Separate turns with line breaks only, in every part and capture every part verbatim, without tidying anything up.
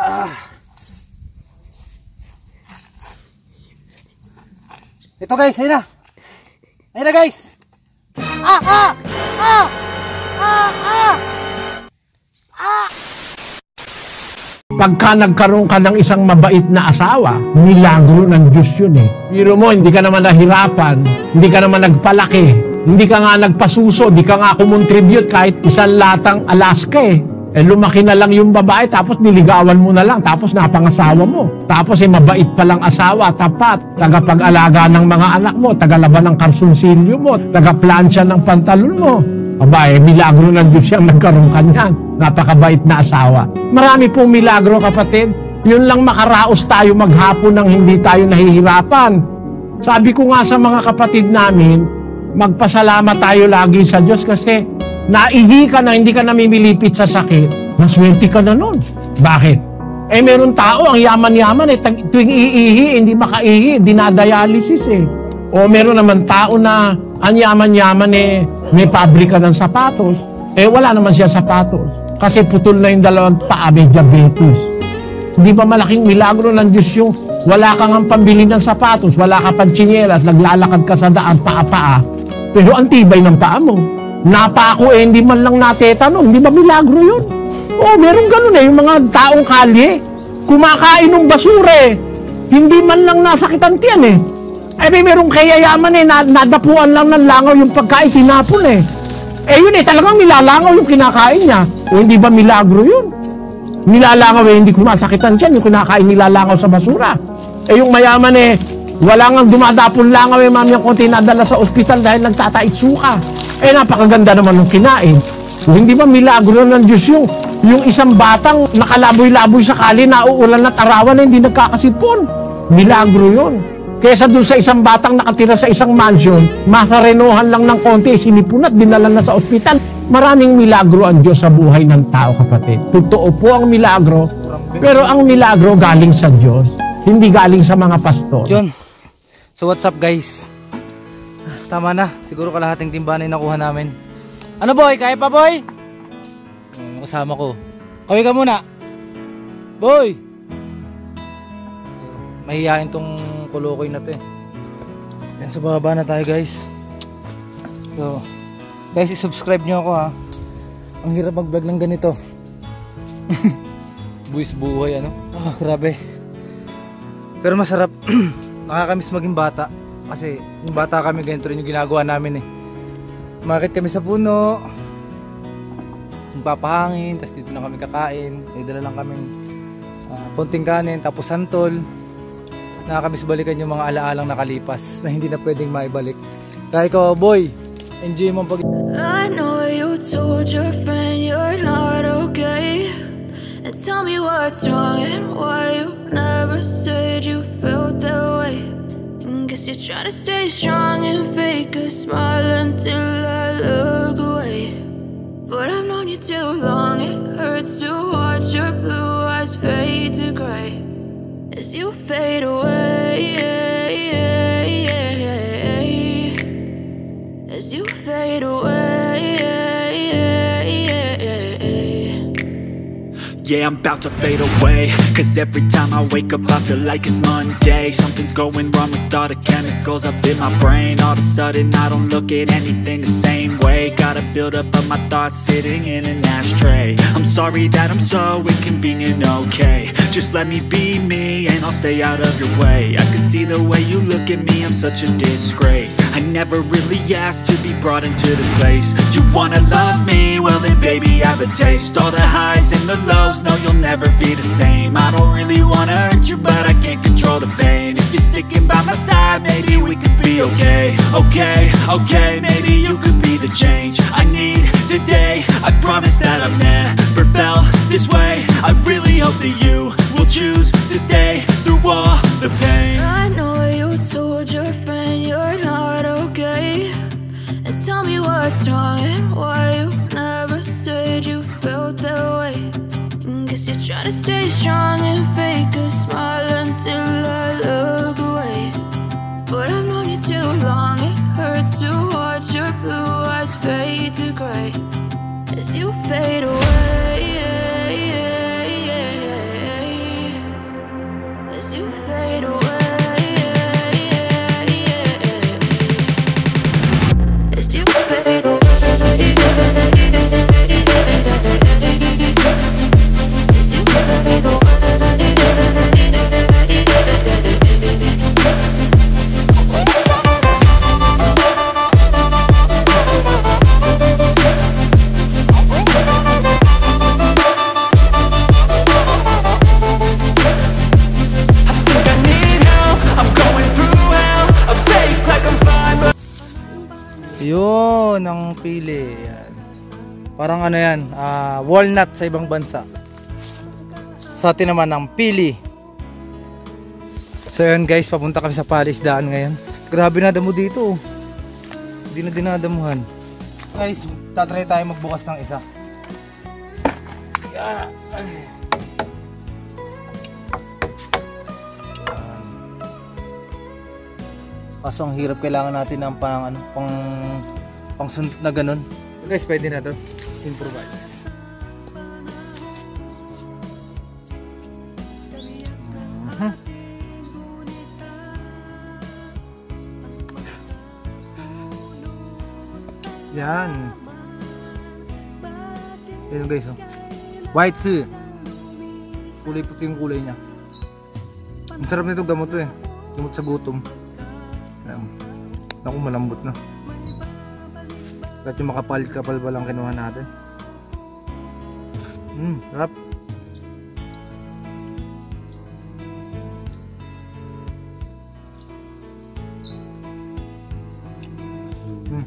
Ah. Ito guys, ayun na. Ayun na guys. Ah, ah, ah, ah, ah, ah.
Pagka nagkaroon ka ng isang mabait na asawa, milagro ng Diyos yun eh. Pero mo, hindi ka naman nahirapan, hindi ka naman nagpalaki, hindi ka nga nagpasuso, hindi ka nga kumontribute kahit isang latang Alaska eh. Eh lumaki na lang yung babae, tapos niligawan mo na lang, tapos napangasawa mo. Tapos eh mabait palang asawa, tapat, tagapag-alaga ng mga anak mo, tagalaban ng karsunsilyo mo, tagaplansya ng pantalon mo. Aba eh, milagro ng Diyos siyang nagkaroon kanyan. Napakabait na asawa. Marami pong milagro kapatid. Yun lang makaraos tayo maghapon nang hindi tayo nahihirapan. Sabi ko nga sa mga kapatid namin, magpasalamat tayo lagi sa Diyos kasi naihi ka na, hindi ka namimilipit sa sakit, maswerte ka na nun. Bakit? Eh meron tao, ang yaman-yaman eh, tuwing iihi, hindi makaihi, dinadialysis eh. O meron naman tao na ang yaman-yaman eh, may pabrika ng sapatos, eh wala naman siya sapatos. Kasi putol na yung dalawang paa, may diabetes. Hindi ba malaking milagro ng Diyos yung wala kang ang pambili ng sapatos, wala ka pang tsinelas, naglalakad ka sa daan, paa-paa, pero ang tibay ng paa mo. Napako eh, hindi man lang natetano, hindi ba milagro yun? Oo, meron ganun eh, yung mga taong kalye, kumakain ng basura eh, hindi man lang nasakitan tiyan eh. Eh may merong kayayaman eh, nadapuan lang ng langaw yung pagkain, tinapon eh. Eh yun eh, talagang nilalangaw yung kinakain niya. O hindi ba milagro yun? Nilalangaw eh, hindi kumasakitan tiyan, yung kinakain nilalangaw sa basura. Eh yung mayaman eh, wala nga dumadapon langaw eh, mami, yung konti nadala sa ospital dahil nagtatait suka. Eh, napakaganda naman ng kinain. Hindi ba milagro ng Diyos yung, yung isang batang nakalaboy-laboy sa kali, nauulan at arawan na hindi nagkakasipon? Milagro yun. Kesa dun sa isang batang nakatira sa isang mansion, masarenohan lang ng konti, sinipunat, dinala na sa ospital. Maraming milagro ang Diyos sa buhay ng tao, kapatid. Totoo po ang milagro, pero ang milagro galing sa Diyos, hindi galing sa mga pastor.
Yun. So what's up guys? Tama na, siguro kalahating timba na yung nakuha namin. Ano boy, kaya pa boy? Yung kasama ko. Kaway ka muna. Boy! Mahihain tong kulukoy na to eh. Yan, so bababa na tayo guys. So, guys, i-subscribe nyo ako ha. Ang hirap mag-vlog ng ganito. Buwis buhay ano. Oh, grabe. Pero masarap. Nakakamiss maging bata. Kasi yung bata kami, ganito rin yung ginagawa namin eh. Umakit kami sa puno, magpapahangin, tapos dito na kami kakain. May dala lang kaming uh, konting kanin, tapos santol. Nakakamiss balikan yung mga alaalang nakalipas na hindi na pwedeng maibalik. Kaya ikaw, boy, enjoy mo ang pag-
I know you told your friend you're not okay, and tell me what's wrong and why you never said you felt that way. Guess you're trying to stay strong and fake a smile until I look away. But I've known you too long, it hurts to watch your blue eyes fade to gray as you fade away, as you fade away.
Yeah, I'm about to fade away, cause every time I wake up I feel like it's Monday. Something's going wrong with all the chemicals up in my brain. All of a sudden I don't look at anything the same way. Got a build up of my thoughts sitting in an ashtray. I'm sorry that I'm so inconvenient, okay. Just let me be me and I'll stay out of your way. I can see the way you look at me, I'm such a disgrace. I never really asked to be brought into this place. You wanna love me? Well then baby I have a taste. All the highs and the lows, no, you'll never be the same. I don't really wanna hurt you, but I can't control the pain. If you're sticking by my side, maybe we could be okay. Okay, okay, maybe you could be the change I need today. I promise that I've never felt this way. I really hope that you will choose to stay through all the pain.
I know you told your friend you're not okay, and tell me what's wrong and why you never said you felt that way. Guess you're trying to stay strong and fake a smile until I look away. But I've known you too long, it hurts to watch your blue eyes fade to gray as you fade away.
Ayun, ang pili. Yan. Parang ano yan, uh, walnut sa ibang bansa. Sa atin naman ang pili. So yun guys, papunta kami sa palisdaan ngayon. Grabe na damo dito. Hindi na dinadamuhan. Guys, tatry tayo magbukas ng isa. Yeah. Kaso ang hirap, kailangan natin ng pang ano, pang pang sundot na ganun. So guys, pwede na to. Improvise. Uh-huh. Yan. Yan guys, oh. White. Kulay puti yung kulay niya. Ang sarap nito, gamot to eh. Gamot sa gutom. Ako, malambot na. Kahit yung makapal-kapal ba lang kinuha natin. Hmm, sarap. Hmm.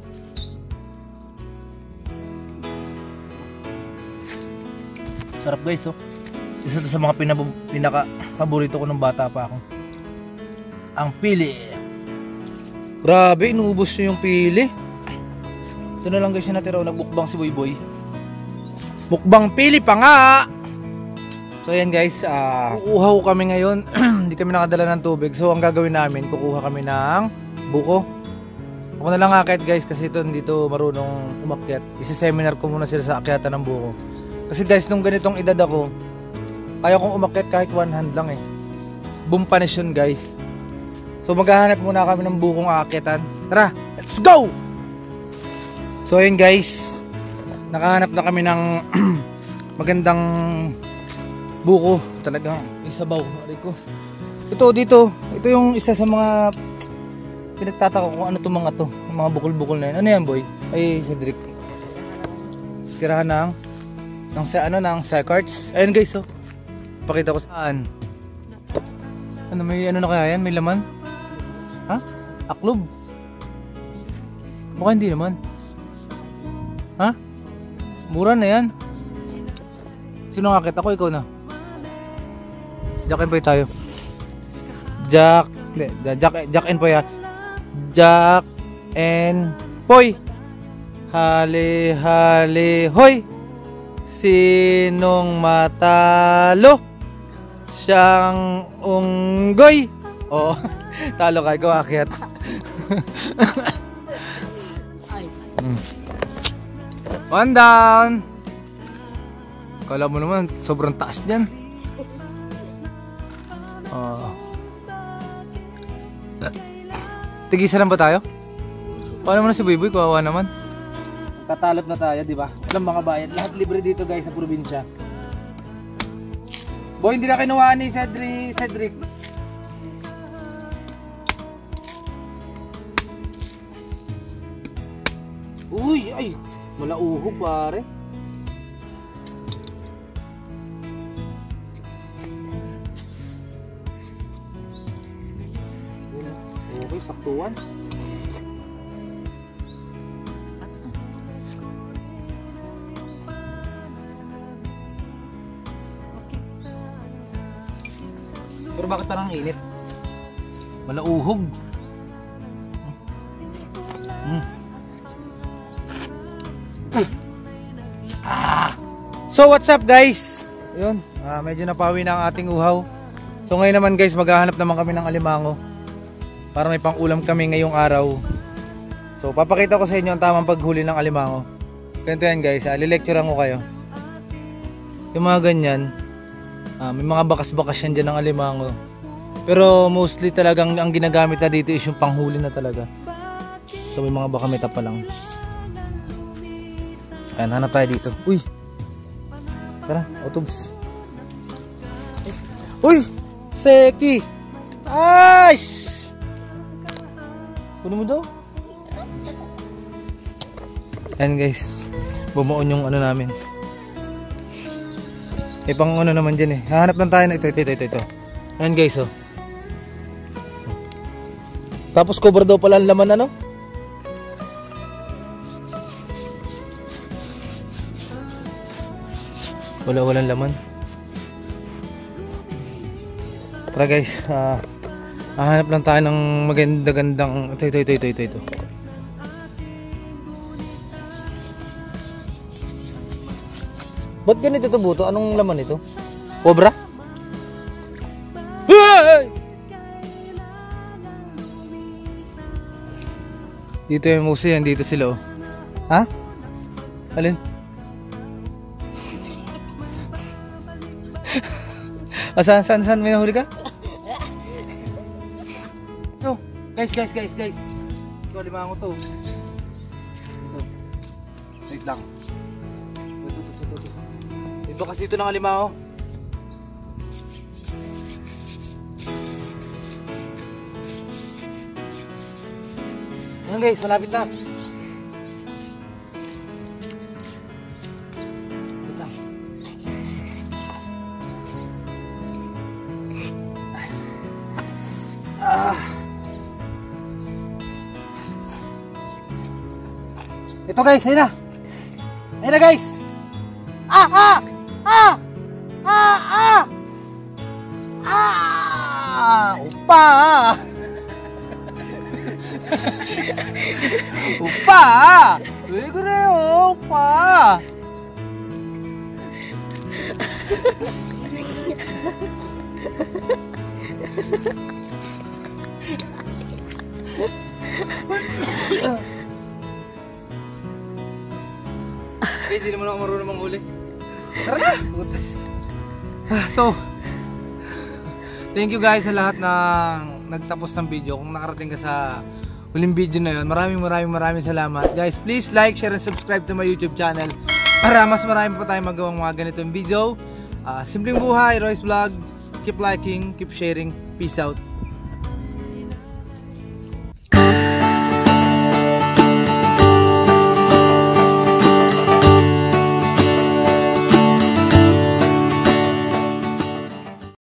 Sarap guys, oh. Isa to sa mga pinaka-paborito ko nung bata pa ako. Ang pili. Grabe, inuubos nyo yung pili. Ito na lang guys yung natira. Nagbukbang si Boy Boy. Mukbang pili pa nga. So ayan guys, uh, kukuha ko kami ngayon. Hindi kami nakadala ng tubig. So ang gagawin namin, kukuha kami ng buko. Ako na lang akit guys, kasi ito hindi to marunong umakyat. Isi-seminar ko muna sila sa akyatan ng buko. Kasi guys, nung ganitong edad ako, kaya kong umakyat kahit one hand lang eh. Boom punish yun guys. So maghahanap muna kami ng bukong aakyatan. Tara, let's go! So ayun guys, nakahanap na kami ng magandang buko. Talagang isabaw. Ko. Ito dito, ito yung isa sa mga pinagtataka ko kung ano to mga to. Yung mga bukol-bukol na yun. Ano yan boy? Ay, Cedric. Tirahan ng ng sa ano ng sa cards. Ayun guys, oh. Pakita ko saan. Ano, may ano na kaya yan? May laman? Ha? Aklob? Baka hindi naman. Ha? Mura na yan. Sino nga kita ko? Ikaw na. Jack and Poy tayo. Jack. Jack, Jack and Poy ha. Jack and Poy. Hali hali hoy. Sinong matalo? Siyang unggoy. Oh, talo ka, ikaw akyat. mm. One down. Kala mo naman, sobrang taas dyan. Oh. Tigisa lang ba tayo? Paano mo na si Boy Boy, kawawa naman. Tatalop na tayo, di ba? Walang mga bayad. Lahat libre dito guys sa probinsya. Boy, hindi na kinuha ni Cedric. Cedric. Uy, ay. Wala uhog pare. Okay, saktuan. Pero bakit parang init? Wala uhog. Hmm. Ah. So what's up guys? Yun, ah, medyo napawi na ang ating uhaw. So ngayon naman guys, maghahanap naman kami ng alimango para may pang-ulam kami ngayong araw. So papakita ko sa inyo ang tamang paghuli ng alimango. Ganito yan guys, ah, lilecturean ko kayo. Yung mga ganyan, ah, may mga bakas-bakas yan dyan ng alimango. Pero mostly talagang ang ginagamit na dito is yung panghuli na talaga. So may mga bakameta pa lang. Ayan, hanap tayo dito. Uy! Tara, autobus. Uy! Seki! Aish! Puno mo daw? Ayan guys, bumuon yung ano namin. May pang ano naman dyan eh. Hahanap lang tayo na ito, ito, ito, ito, ito. Ayan guys, oh. Tapos cover daw pala ang laman ano? Wala walang laman. Tara guys, uh, hahanap lang tayo ng maganda-gandang. Ito, ito, ito, ito, ito, ito. Ba't ganito ito buto? Anong laman ito? Cobra? Hey! Dito yung musi yan, dito sila oh. Ha? Alin? Ah, saan, saan, saan? May nahuli ka? So, guys, guys, guys, guys. Ito, limango to. Ito. Wait lang. Ito, ito, ito, ito. Ito kasi ito ng limango. Ayan guys, malapit na. Wait lang. Ah. Ito guys, ayun na. Ayun na guys. Ah, ah, ah, ah, ah, ah, upa. Upa. Uy, ko na yun, upa. Guys, di naman ako marunong manghuli. Tara na! Ah, so, thank you guys sa lahat ng nagtapos ng video. Kung nakarating ka sa huling video na yun, maraming maraming maraming salamat. Guys, please like, share, and subscribe to my YouTube channel para mas marami pa tayong magawang mga ganitong video. uh, Simpleng buhay, Royce Vlog. Keep liking, keep sharing. Peace out.